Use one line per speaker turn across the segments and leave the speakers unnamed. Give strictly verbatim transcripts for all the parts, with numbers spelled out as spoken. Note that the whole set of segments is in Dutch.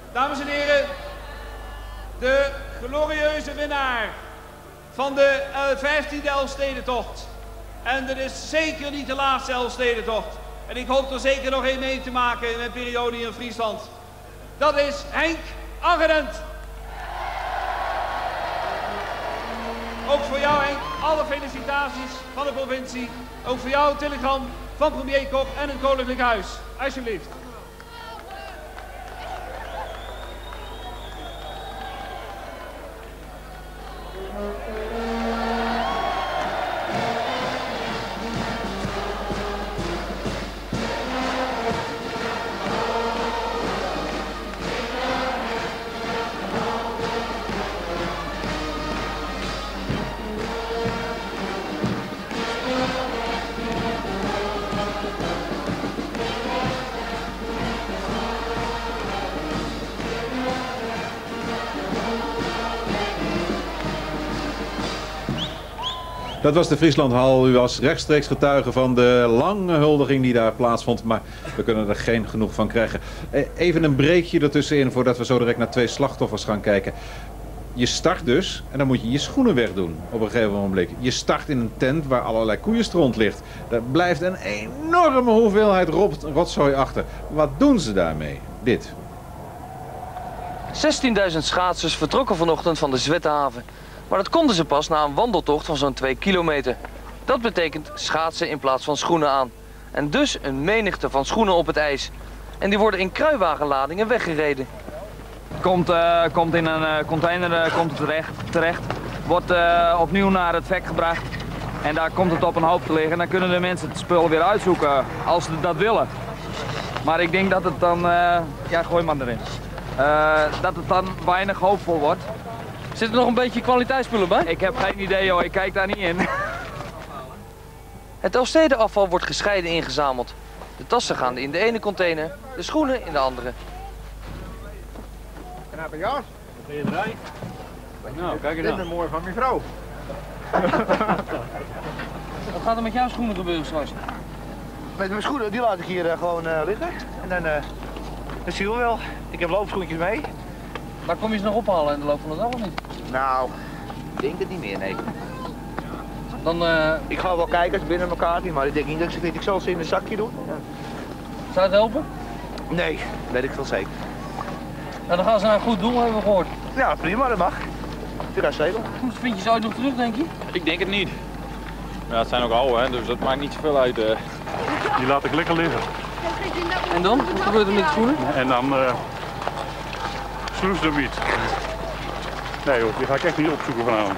Dames en heren, de glorieuze winnaar van de vijftiende Elfstedentocht. En dit is zeker niet de laatste Elfstedentocht. En ik hoop er zeker nog één mee te maken in mijn periode hier in Friesland. Dat is Henk Angerent. Ook voor jou, Henk, alle felicitaties van de provincie. Ook voor jou, telegram van premier Kok en het Koninklijk Huis. Alsjeblieft.
Dat was de Frieslandhal. U was rechtstreeks getuige van de lange huldiging die daar plaatsvond. Maar we kunnen er geen genoeg van krijgen. Even een breekje ertussenin voordat we zo direct naar twee slachtoffers gaan kijken. Je start dus en dan moet je je schoenen wegdoen op een gegeven moment. Je start in een tent waar allerlei koeienstront ligt. Daar blijft een enorme hoeveelheid rot, rotzooi achter. Wat doen ze daarmee? Dit.
zestienduizend schaatsers vertrokken vanochtend van de Zwettenhaven. Maar dat konden ze pas na een wandeltocht van zo'n twee kilometer. Dat betekent schaatsen in plaats van schoenen aan. En dus een menigte van schoenen op het ijs. En die worden in kruiwagenladingen weggereden.
Komt, uh, komt in een uh, container uh, komt het terecht, terecht. Wordt uh, opnieuw naar het vek gebracht. En daar komt het op een hoop te liggen. En dan kunnen de mensen het spul weer uitzoeken als ze dat willen. Maar ik denk dat het dan... Uh, ja, gooi maar erin. Uh, dat het dan weinig hoopvol wordt.
Zit er nog een beetje kwaliteitsspullen bij?
Ik heb geen idee joh, ik kijk daar niet in.
Het Elfstedenafval wordt gescheiden ingezameld. De tassen gaan in de ene container, de schoenen in de andere.
Knappe jas. Wat ben je erbij?
Nou, kijk eens aan.
Dit is mooi van mijn vrouw.
Wat gaat er met jouw schoenen gebeuren straks?
Met mijn schoenen, die laat ik hier uh, gewoon uh, liggen. En dan, uh, dat zie je wel. Ik heb loopschoentjes mee.
Maar kom je ze nog ophalen in de loop van de dag of niet?
Nou, ik denk het niet meer, nee.
Dan, uh...
Ik ga wel kijken als binnen elkaar niet, maar ik denk niet dat ik ze, ik zal ze in een zakje doen. Ja.
Zou het helpen?
Nee, weet ik wel zeker.
Nou, dan gaan ze naar een goed doel, hebben we gehoord.
Ja, prima, dat mag. Via zegel.
Vind je ze ooit nog terug, denk je?
Ik denk het niet. Ja, het zijn ook oude, hè, dus dat maakt niet zoveel uit. Uh.
Die laat ik lekker liggen.
En dan? Wat gebeurt er met de schoenen?
En dan uh, sloes de wiet. Nee hoor, die ga ik echt niet opzoeken vanavond.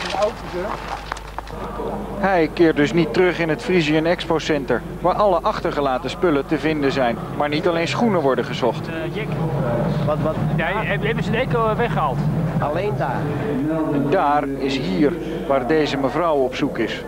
Hij keert dus niet terug in het Frisian Expo Center, waar alle achtergelaten spullen te vinden zijn. Maar niet alleen schoenen worden gezocht.
Uh, Jack. Wat, wat? Nee, hebben ze de eco weggehaald?
Alleen daar.
En daar is hier waar deze mevrouw op zoek is.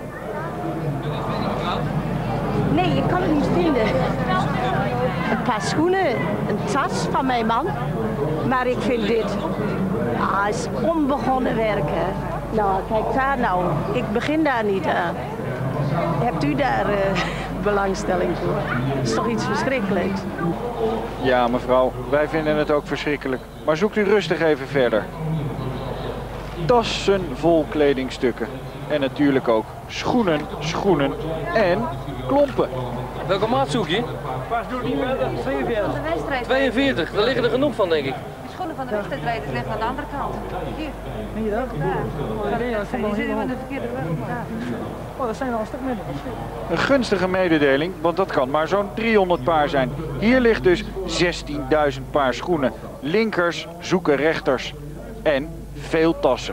Nee, ik kan het niet vinden. Een paar schoenen, een tas van mijn man. Maar ik vind dit, ah, is onbegonnen werken. Nou, kijk daar nou. Ik begin daar niet aan. Hebt u daar uh, belangstelling voor? Dat is toch iets verschrikkelijks?
Ja, mevrouw, wij vinden het ook verschrikkelijk. Maar zoekt u rustig even verder. Tassen vol kledingstukken. En natuurlijk ook schoenen, schoenen en klompen.
Welke maat zoek je?
Pas doe niet verder, tweeënveertig.
tweeënveertig, daar liggen er genoeg van, denk ik.
De schoenen van de wedstrijdrijders liggen aan de andere kant. Hier.
Zie je dat?
Ja. Die zitten van de verkeerde weg.
Oh, dat zijn al een stuk minder.
Een gunstige mededeling, want dat kan maar zo'n driehonderd paar zijn. Hier ligt dus zestienduizend paar schoenen. Linkers zoeken rechters. En veel tassen.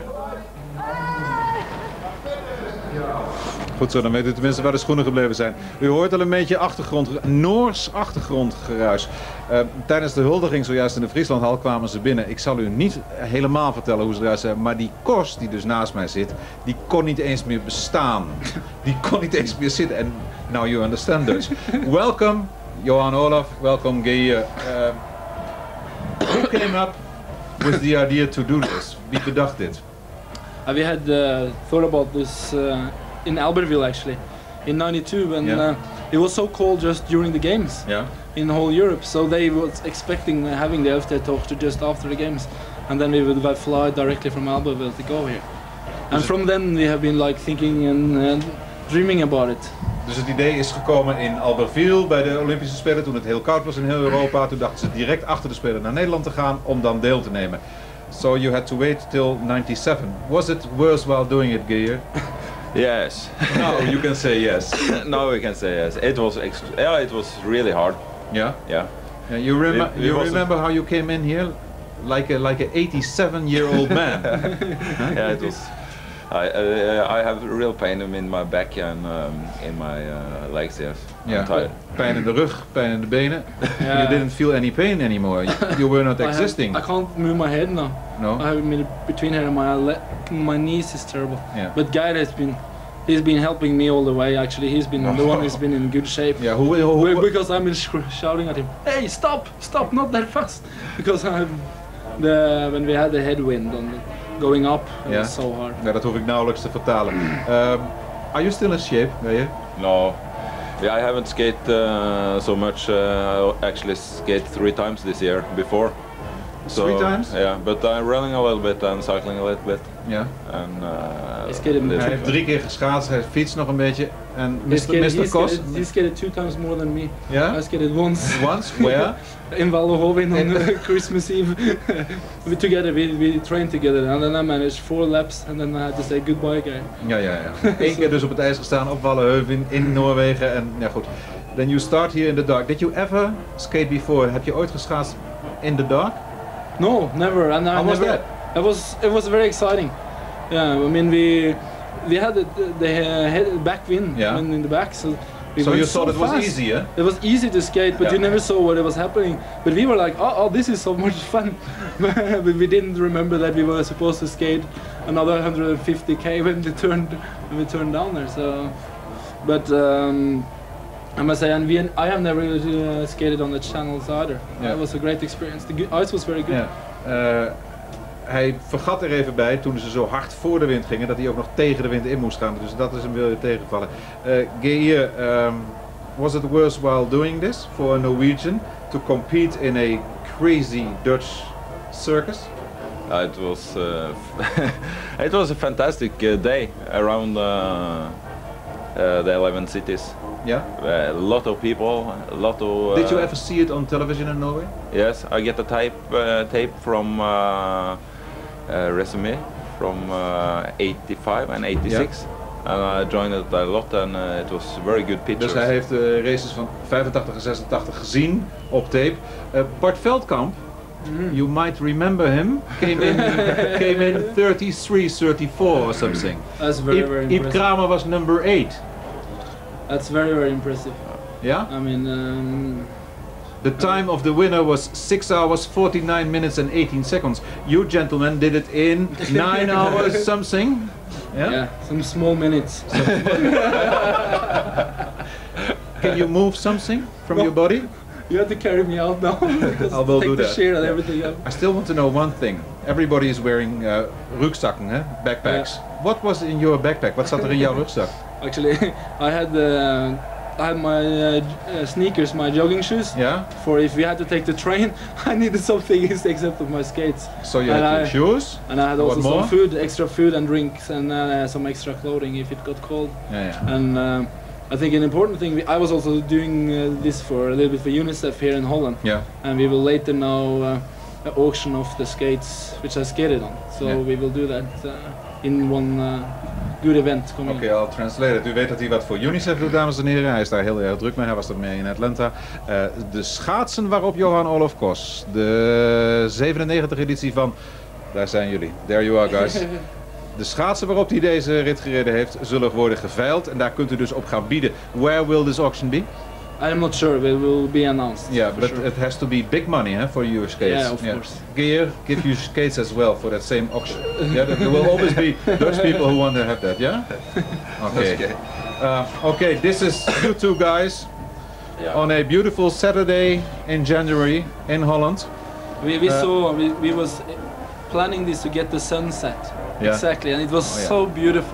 Goed zo, dan weten we tenminste waar de schoenen gebleven zijn. U hoort al een beetje achtergrond, Noors achtergrondgeruis. Uh, tijdens de huldiging zojuist in de Frieslandhal kwamen ze binnen. Ik zal u niet helemaal vertellen hoe ze eruit zijn, maar die Kos die dus naast mij zit, die kon niet eens meer bestaan. Die kon niet eens meer zitten. En now you understand dus. Welcome, Johan Olaf. Welcome, Geir. Uh, who came up with the idea to do this? Wie bedacht dit?
Uh, we had uh, thought about this uh, in Albertville actually in ninety-two when
yeah.
uh, it was so cold just during the games.
Yeah.
In whole Europe, so they was expecting uh, having the Elfstedt just after the games, and then we would uh, fly directly from Albertville to go here. And from then we have been like thinking and uh, dreaming about it.
Dus het idee is gekomen in Albertville bij de Olympische Spelen toen het heel koud was in heel Europa. Toen dachten ze direct achter de Spelen naar Nederland te gaan om dan deel te nemen. So you had to wait till ninety-seven. Was it worse while doing it, Geir?
Yes.
No, you can say yes.
No, we can say yes. It was ex yeah, it was really hard.
Yeah.
Yeah.
Yeah, you rem
It- it
you
wasn't-
remember how you came in here, like a like a eighty-seven-year-old man.
Yeah, it was. I uh, I have real pain in my back and um, in my uh, legs. Yes. I'm
Yeah.
tired.
Pijn in de rug, pijn in de benen.
Yeah.
You didn't feel any pain anymore. You, you were not
I have-
existing.
I can't move my head now.
No.
I have been between here and my le my knees is terrible.
Yeah.
But Geir has been, he's been helping me all the way. Actually, he's been the one who's been in good shape.
Yeah. Who? who,
Be-
who
because I've been sh shouting at him, "Hey, stop, stop, not that fast!" Because I'm the when we had the headwind on the, going up, it
Yeah.
was so hard.
Ja, dat hoef ik nauwelijks te vertalen. Um, are you still in shape, Geir?
No. Yeah, I haven't skated uh, so much. Uh, I actually skated three times this year before. So,
Three times?
Yeah, but I'm running a little bit and cycling a little bit.
Ja.
And uh,
I skated
little
Hij heeft
bit.
drie keer geschaatst, hij fietst nog een beetje. En
He
mister
skated,
mister
he
Kos?
skated, he skated two times more than me.
Yeah?
I skated once.
Once? Where?
In Vallehoven on uh, Christmas Eve. we together, we, we trained together, and then I managed four laps, and then I had to say goodbye, guy.
Ja, ja, ja. Eén keer dus op het ijs gestaan op Walleheuven in Noorwegen. En ja, goed. Then you start here in the dark. Did you ever skate before? Heb je ooit geschaatst in the dark?
No, never. And I
How was
never,
that?
It was it was very exciting. Yeah, I mean we we had the, the uh, head back wind
Yeah.
in the back, so we
So
went
you thought
so
it was
fast.
easy, eh?
It was easy to skate, but
Yeah.
you never saw what was happening. But we were like, oh, oh this is so much fun. But we didn't remember that we were supposed to skate another one hundred fifty K when we turned when we turned down there. So, but. Um, I must say, and we, I have never uh, skated on the channels either.
Yeah.
It was a great experience. The good, ice was very good.
Ja. Uh, hij vergat er even bij toen ze zo hard voor de wind gingen dat hij ook nog tegen de wind in moest gaan. Dus dat is hem weer tegengevallen. Uh, Geir, um, was it worse while doing this for a Norwegian to compete in a crazy Dutch circus?
Uh, it was uh, it was a fantastic uh, day around uh, uh, the eleven cities.
Yeah.
A lot of people, a lot of. Uh,
Did you ever see it on television in Norway?
Yes, I get a tape uh, tape from uh, uh, Resume from uh, eighty-five and eighty-six, and I joined it a lot, and uh, it was very good pictures.
Dus hij heeft de races van vijfentachtig en zesentachtig gezien op tape. Uh, Bart Veldkamp, mm. you might remember him, came in came in thirty-three thirty-four or something.
That's very,
Ip,
very
Ip
impressive.
Kramer was number eight.
That's very, very impressive.
Yeah?
I mean, um,
the time of the winner was six hours, forty-nine minutes and eighteen seconds. You gentlemen did it in nine hours something. Yeah?
Yeah, some small minutes.
Can you move something from no. your body?
You have to carry me out now.
I will
take
do
the
that.
Share and everything else.
I still want to know one thing. Everybody is wearing uh, rugzakken, eh? Backpacks. Yeah. What was in your backpack? Wat zat er in jouw rugzak?
Actually, I had uh, I had my uh, uh, sneakers, my jogging shoes.
Yeah.
For if we had to take the train, I needed something except for my skates.
So you
and
had
I,
your shoes.
And I had also
what
some
more?
food, extra food and drinks, and uh, some extra clothing if it got cold.
Yeah, yeah.
And um, I think an important thing. I was also doing uh, this for a little bit for UNICEF here in Holland.
Yeah.
And we will later now uh, an auction of the skates which I skated on. So
yeah.
we will do that uh, in one uh, good event coming.
Oké, okay, I'll translate it. U weet dat hij wat voor UNICEF doet, dames en heren. Hij is daar heel erg druk mee. Hij was er mee in Atlanta. Uh, de schaatsen waarop Johan Olof Kos, de zevenennegentigste editie van... Daar zijn jullie. There you are, guys. De schaatsen waarop hij deze rit gereden heeft, zullen worden geveild. En daar kunt u dus op gaan bieden. Where will this auction be?
I'm not sure. It will be announced.
Yeah, but
sure.
it has to be big money, huh, for your skates.
Yeah, of yeah. course.
Geir, give you skates as well for that same auction. Yeah, there will always be Dutch people who want to have that. Yeah. Okay.
Okay.
Uh, okay. This is you two guys
yeah.
on a beautiful Saturday in January in Holland.
We, we
uh,
saw. We, we was planning this to get the sunset.
Yeah.
Exactly, and it was
oh, yeah.
so beautiful.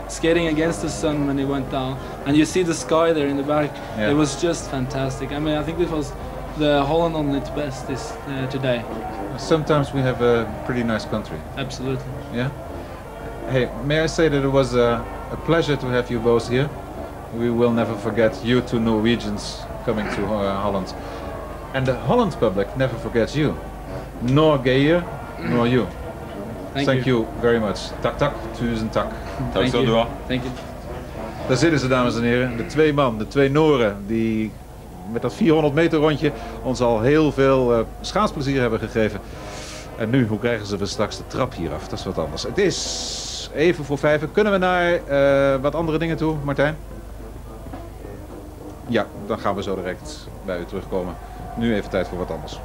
skating against the sun when he went down, and you see the sky there in the back.
Yeah.
It was just fantastic. I mean, I think this was the Holland on its best this uh, today.
Sometimes we have a pretty nice country.
Absolutely.
Yeah. Hey, may I say that it was a, a pleasure to have you both here. We will never forget you two Norwegians coming to uh, Holland. And the Holland public never forgets you. Nor Geir, nor you.
Thank,
Thank
you.
you very much. Tak tak, tusen tak.
Tack så du ha.
Thank you.
Daar zitten ze, dames en heren. De twee man, de twee Noren, die met dat vierhonderd meter rondje ons al heel veel uh, schaatsplezier hebben gegeven. En nu, hoe krijgen ze we straks de trap hier af? Dat is wat anders. Het is even voor vijf. Kunnen we naar uh, wat andere dingen toe, Martijn? Ja, dan gaan we zo direct bij u terugkomen. Nu even tijd voor wat anders.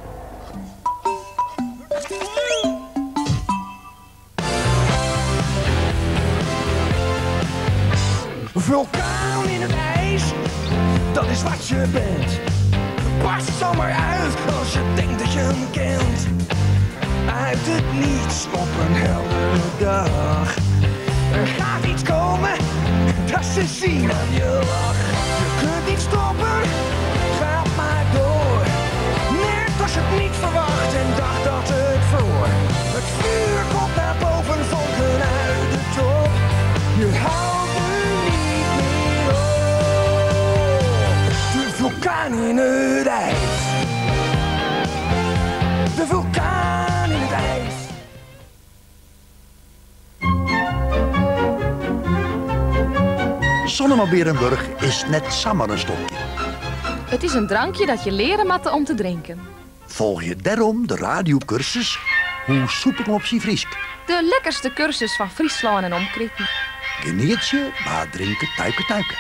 Vulkaan in het ijs, dat is wat je bent. Barst zomaar uit als je denkt dat je hem kent. Uit het niets op een heldere dag. Er gaat iets komen, dat ze zien aan je lach. Je kunt niet stoppen, ga maar door. Net als je het niet verwacht en dacht dat het vroor. Het vuur komt naar boven, vonken uit de top. Je houdt er niet meer op. De vulkaan in het ijs. De vulkaan in het ijs.
Zonneman-Berenburg is net sammarenstokje.
Het is een drankje dat je leren matte om te drinken.
Volg je daarom de radiocursus Hoe soep ik op zie Friesk.
De lekkerste cursus van Friesland en omkreten.
Geniet je, maar drinken, tuiken, tuiken.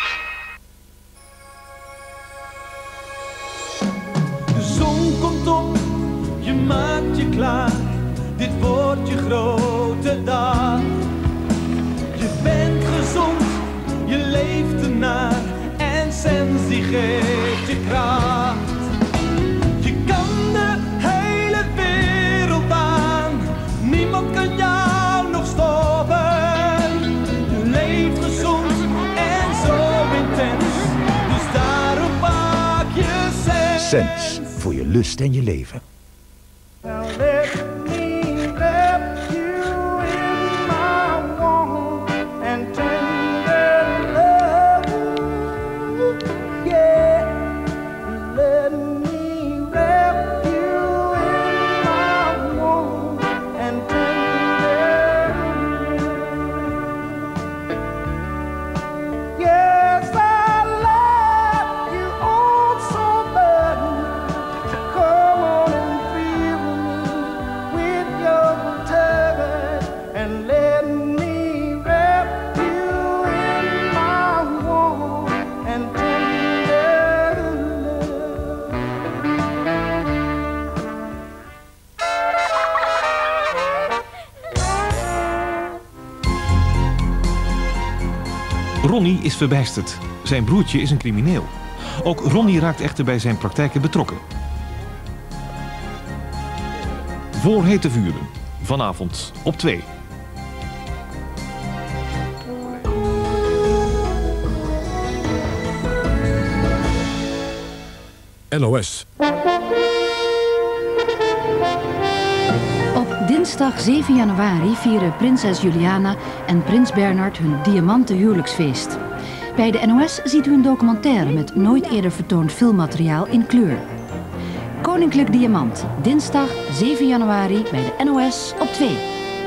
De zon komt op, je maakt je klaar. Dit wordt je grote dag. Je bent gezond, je leeft ernaar. En Sens die geeft je kracht. Je kan de hele wereld aan. Niemand kan jou nog stoppen. Je leeft gezond en zo intens. Dus daarom pak je Sens.
Sens, voor je lust en je leven.
Ronnie is verbijsterd. Zijn broertje is een crimineel. Ook Ronnie raakt echter bij zijn praktijken betrokken. Voor hete vuren. Vanavond op twee.
N O S.
Op dinsdag zeven januari vieren prinses Juliana en prins Bernhard hun diamanten huwelijksfeest. Bij de N O S ziet u een documentaire met nooit eerder vertoond filmmateriaal in kleur. Koninklijk Diamant, dinsdag zeven januari bij de N O S op twee.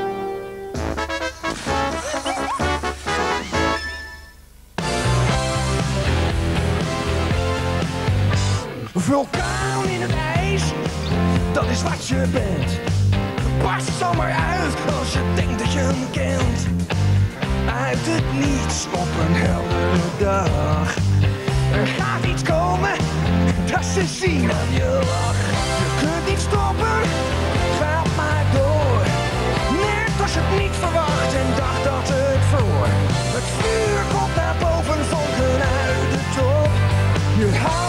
Vulkaan in het ijs, dat is wat je bent. Barst zomaar uit als je denkt dat je hem kent. Uit het niets op een heldere dag. Er gaat iets komen, dat ze zien aan je lach. Je kunt niet stoppen, ga maar door. Net als je het niet verwacht en dacht dat het vroor. Het vuur komt naar boven, vonken uit de top. Je houdt